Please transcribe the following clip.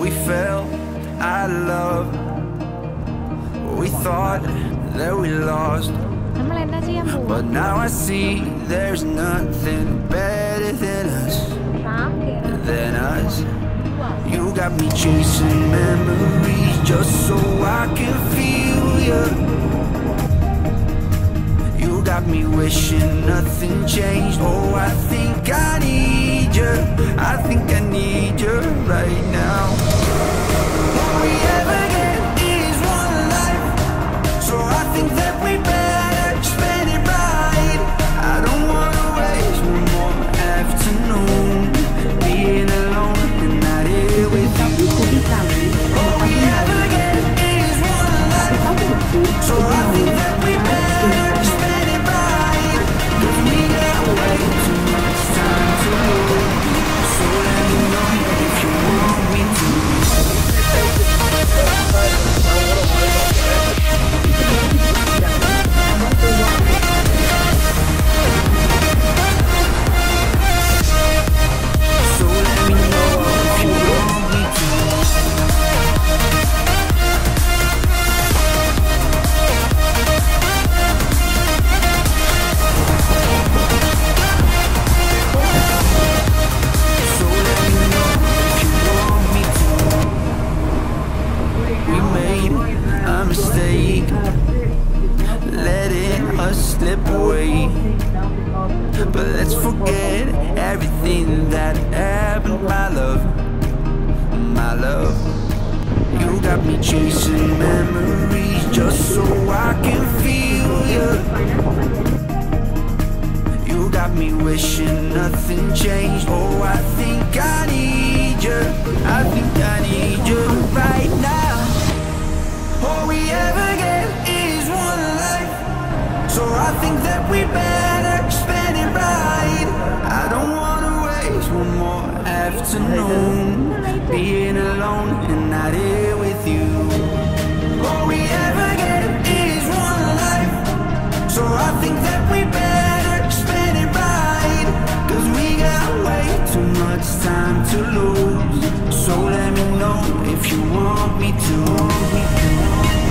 We fell out of love. We thought that we lost, but now I see there's nothing better than us. You got me chasing memories just so I can feel you. You got me wishing nothing changed. Oh, I think I need you. I think I need you right now. All we ever get is one life, so I think that we better spend it right. I don't wanna waste one more afternoon being alone and not here with you. All we ever get is one life, so I think that we better spend it right. 'Cause we got way too much time to lose. So let me know if you want me to. So let me know if you want me to. So let me know if you want me to. We made a mistake, letting us slip away. But let's forget everything that happened, my love, my love. You got me chasing memories just so I can feel you. You got me wishing nothing changed. Oh, I think I need you. I think I need you right now. All we ever get is one life, so I think that we better spend it right. I don't wanna waste one more afternoon being alone and not here with you. All we ever get is one life, so I think that we better spend it right. 'Cause we got way too much time to lose. So let me know if you want me to.